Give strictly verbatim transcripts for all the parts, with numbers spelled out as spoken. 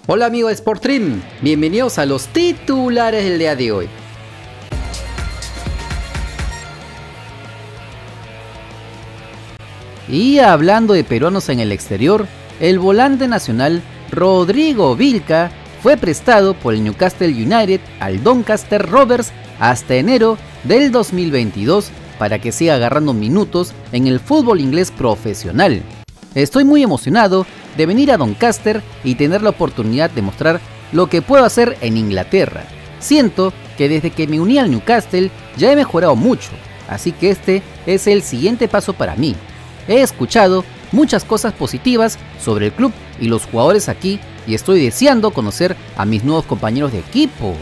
Hola amigos de Sportstream, bienvenidos a los titulares del día de hoy. Y hablando de peruanos en el exterior, el volante nacional Rodrigo Vilca fue prestado por el Newcastle United al Doncaster Rovers hasta enero del dos mil veintidós para que siga agarrando minutos en el fútbol inglés profesional. Estoy muy emocionado de venir a Doncaster y tener la oportunidad de mostrar lo que puedo hacer en Inglaterra. Siento que desde que me uní al Newcastle ya he mejorado mucho, así que este es el siguiente paso para mí. He escuchado muchas cosas positivas sobre el club y los jugadores aquí y estoy deseando conocer a mis nuevos compañeros de equipo.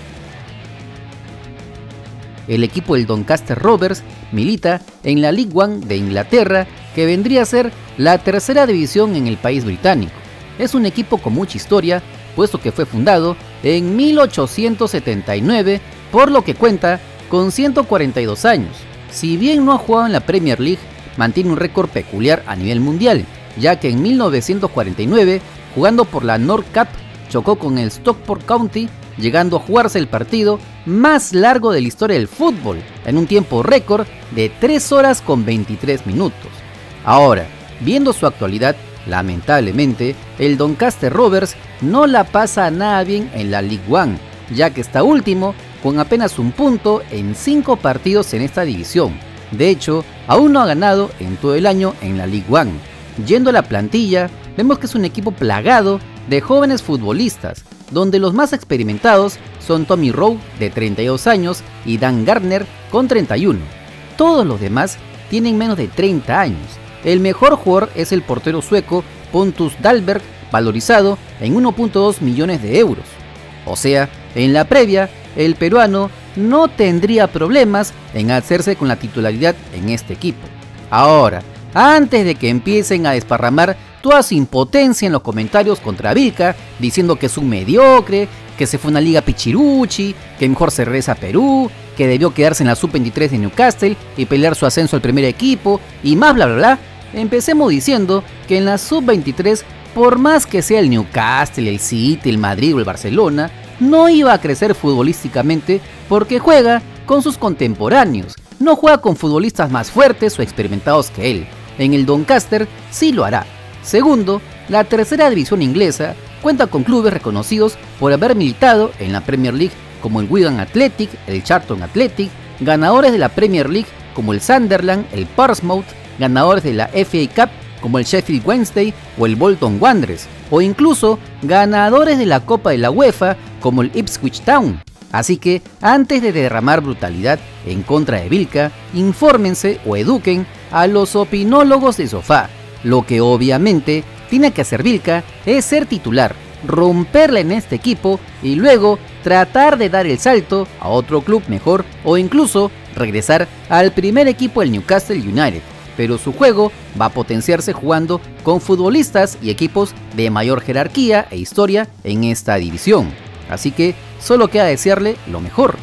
El equipo del Doncaster Rovers milita en la League One de Inglaterra, que vendría a ser la tercera división en el país británico. Es un equipo con mucha historia, puesto que fue fundado en mil ochocientos setenta y nueve, por lo que cuenta con ciento cuarenta y dos años. Si bien no ha jugado en la Premier League, mantiene un récord peculiar a nivel mundial, ya que en mil novecientos cuarenta y nueve, jugando por la North Cup, chocó con el Stockport County, llegando a jugarse el partido más largo de la historia del fútbol, en un tiempo récord de tres horas con veintitrés minutos. Ahora, viendo su actualidad, lamentablemente, el Doncaster Rovers no la pasa nada bien en la League One, ya que está último con apenas un punto en cinco partidos en esta división. De hecho, aún no ha ganado en todo el año en la League One. Yendo a la plantilla, vemos que es un equipo plagado de jóvenes futbolistas, donde los más experimentados son Tommy Rowe, de treinta y dos años, y Dan Gardner, con treinta y uno. Todos los demás tienen menos de treinta años. El mejor jugador es el portero sueco Pontus Dahlberg, valorizado en uno punto dos millones de euros. O sea, en la previa, el peruano no tendría problemas en hacerse con la titularidad en este equipo. Ahora, antes de que empiecen a desparramar toda su impotencia en los comentarios contra Vilca, diciendo que es un mediocre, que se fue a una liga pichiruchi, que mejor se regresa a Perú, que debió quedarse en la sub veintitrés de Newcastle y pelear su ascenso al primer equipo, y más bla bla bla, empecemos diciendo que en la sub veintitrés, por más que sea el Newcastle, el City, el Madrid o el Barcelona, no iba a crecer futbolísticamente porque juega con sus contemporáneos, no juega con futbolistas más fuertes o experimentados que él. En el Doncaster sí lo hará. Segundo, la tercera división inglesa cuenta con clubes reconocidos por haber militado en la Premier League como el Wigan Athletic, el Charlton Athletic, ganadores de la Premier League como el Sunderland, el Portsmouth, ganadores de la F A Cup como el Sheffield Wednesday o el Bolton Wanderers, o incluso ganadores de la Copa de la UEFA como el Ipswich Town. Así que antes de derramar brutalidad en contra de Vilca, infórmense o eduquen a los opinólogos de sofá. Lo que obviamente tiene que hacer Vilca es ser titular, romperla en este equipo y luego tratar de dar el salto a otro club mejor o incluso regresar al primer equipo del Newcastle United. Pero su juego va a potenciarse jugando con futbolistas y equipos de mayor jerarquía e historia en esta división. Así que solo queda desearle lo mejor.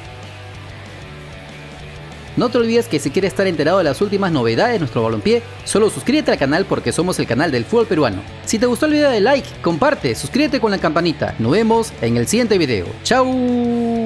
No te olvides que si quieres estar enterado de las últimas novedades de nuestro balompié, solo suscríbete al canal porque somos el canal del fútbol peruano. Si te gustó el video, dale like, comparte, suscríbete con la campanita. Nos vemos en el siguiente video. ¡Chao!